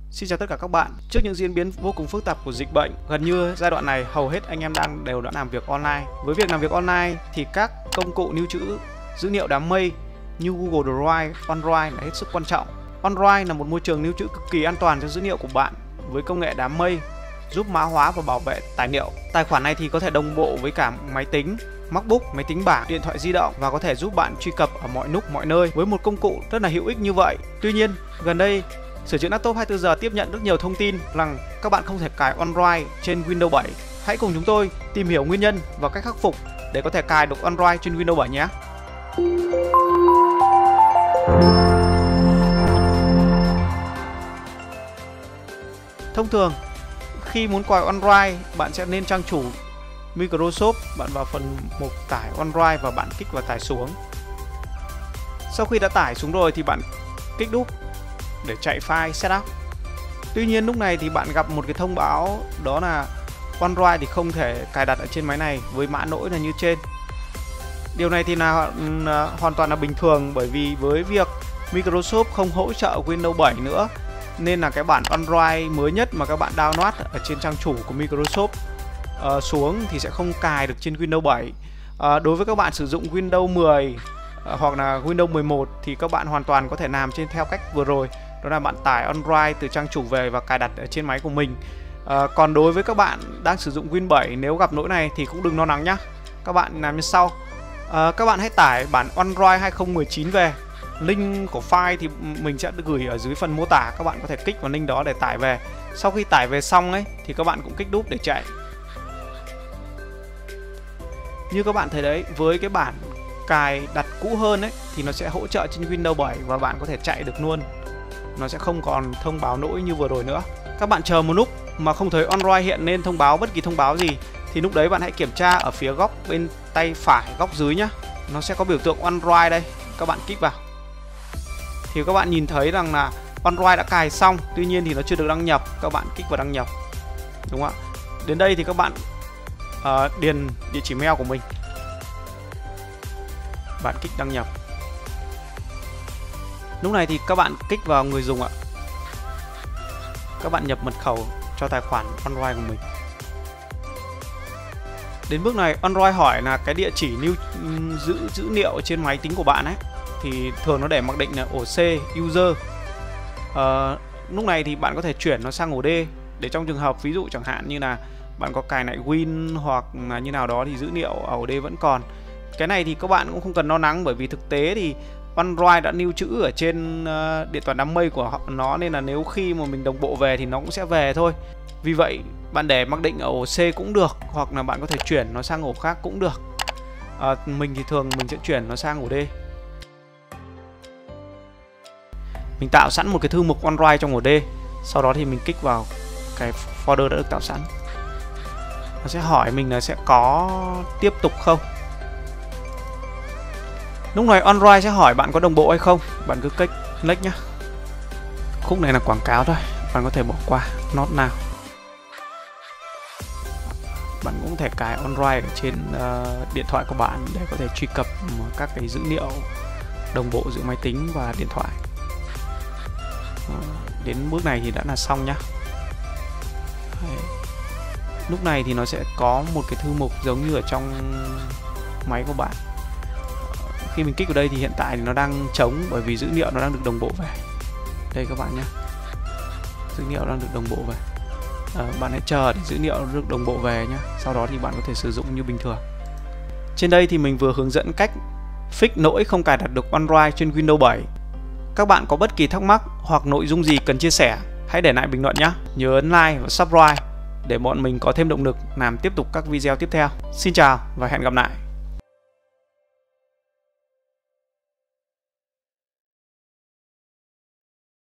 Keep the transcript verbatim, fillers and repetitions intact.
Xin chào tất cả các bạn. Trước những diễn biến vô cùng phức tạp của dịch bệnh, gần như giai đoạn này hầu hết anh em đang đều đã làm việc online. Với việc làm việc online thì các công cụ lưu trữ dữ liệu đám mây như Google Drive, OneDrive là hết sức quan trọng. OneDrive là một môi trường lưu trữ cực kỳ an toàn cho dữ liệu của bạn với công nghệ đám mây giúp mã hóa và bảo vệ tài liệu. Tài khoản này thì có thể đồng bộ với cả máy tính, MacBook, máy tính bảng, điện thoại di động và có thể giúp bạn truy cập ở mọi lúc mọi nơi với một công cụ rất là hữu ích như vậy. Tuy nhiên, gần đây Sửa chữa laptop hai mươi tư giờ tiếp nhận rất nhiều thông tin rằng các bạn không thể cài OneDrive trên Windows bảy. Hãy cùng chúng tôi tìm hiểu nguyên nhân và cách khắc phục để có thể cài được OneDrive trên Windows bảy nhé. Thông thường, khi muốn cài OneDrive, bạn sẽ lên trang chủ Microsoft, bạn vào phần mục tải OneDrive và bạn kích vào tải xuống. Sau khi đã tải xuống rồi thì bạn kích đúp để chạy file setup. Tuy nhiên lúc này thì bạn gặp một cái thông báo đó là OneDrive thì không thể cài đặt ở trên máy này với mã lỗi là như trên. Điều này thì là, là hoàn toàn là bình thường, bởi vì với việc Microsoft không hỗ trợ Windows bảy nữa nên là cái bản OneDrive mới nhất mà các bạn download ở trên trang chủ của Microsoft uh, xuống thì sẽ không cài được trên Windows bảy. Uh, đối với các bạn sử dụng Windows mười uh, hoặc là Windows mười một thì các bạn hoàn toàn có thể làm trên theo cách vừa rồi, đó là bạn tải OneDrive từ trang chủ về và cài đặt ở trên máy của mình. À, còn đối với các bạn đang sử dụng Win bảy, nếu gặp lỗi này thì cũng đừng lo lắng nhé. Các bạn làm như sau. À, các bạn hãy tải bản OneDrive hai không một chín về. Link của file thì mình sẽ gửi ở dưới phần mô tả. Các bạn có thể kích vào link đó để tải về. Sau khi tải về xong ấy thì các bạn cũng kích đúp để chạy. Như các bạn thấy đấy, với cái bản cài đặt cũ hơn ấy thì nó sẽ hỗ trợ trên Windows bảy và bạn có thể chạy được luôn. Nó sẽ không còn thông báo lỗi như vừa rồi nữa. Các bạn chờ một lúc mà không thấy OneDrive hiện lên thông báo bất kỳ thông báo gì thì lúc đấy bạn hãy kiểm tra ở phía góc bên tay phải góc dưới nhá. Nó sẽ có biểu tượng OneDrive đây. Các bạn kích vào thì các bạn nhìn thấy rằng là OneDrive đã cài xong, tuy nhiên thì nó chưa được đăng nhập. Các bạn kích vào đăng nhập, đúng không ạ? Đến đây thì các bạn uh, điền địa chỉ mail của mình, bạn kích đăng nhập. Lúc này thì các bạn kích vào người dùng ạ. Các bạn nhập mật khẩu cho tài khoản OneDrive của mình. Đến bước này OneDrive hỏi là cái địa chỉ lưu giữ dữ liệu trên máy tính của bạn ấy thì thường nó để mặc định là ổ C user. À, lúc này thì bạn có thể chuyển nó sang ổ D để trong trường hợp ví dụ chẳng hạn như là bạn có cài lại Win hoặc là như nào đó thì dữ liệu ở ổ D vẫn còn. Cái này thì các bạn cũng không cần lo lắng, bởi vì thực tế thì OneDrive đã lưu trữ ở trên uh, điện toán đám mây của họ, nó nên là nếu khi mà mình đồng bộ về thì nó cũng sẽ về thôi. Vì vậy bạn để mặc định ở ổ C cũng được, hoặc là bạn có thể chuyển nó sang ổ khác cũng được. uh, Mình thì thường mình sẽ chuyển nó sang ổ D. Mình tạo sẵn một cái thư mục OneDrive trong ổ D. Sau đó thì mình kích vào cái folder đã được tạo sẵn. Nó sẽ hỏi mình là sẽ có tiếp tục không. Lúc này OneDrive sẽ hỏi bạn có đồng bộ hay không. Bạn cứ kích next nhá. Khúc này là quảng cáo thôi, bạn có thể bỏ qua, not now. Bạn cũng có thể cài OneDrive ở trên uh, điện thoại của bạn để có thể truy cập các cái dữ liệu đồng bộ giữa máy tính và điện thoại. uh, Đến bước này thì đã là xong nhá. Đấy. Lúc này thì nó sẽ có một cái thư mục giống như ở trong máy của bạn. Khi mình kích vào đây thì hiện tại thì nó đang trống, bởi vì dữ liệu nó đang được đồng bộ về. Đây các bạn nhé, dữ liệu đang được đồng bộ về. à, Bạn hãy chờ để dữ liệu được đồng bộ về nhé. Sau đó thì bạn có thể sử dụng như bình thường. Trên đây thì mình vừa hướng dẫn cách fix lỗi không cài đặt được OneDrive trên Windows bảy. Các bạn có bất kỳ thắc mắc hoặc nội dung gì cần chia sẻ, hãy để lại bình luận nhé. Nhớ ấn like và subscribe để bọn mình có thêm động lực làm tiếp tục các video tiếp theo. Xin chào và hẹn gặp lại.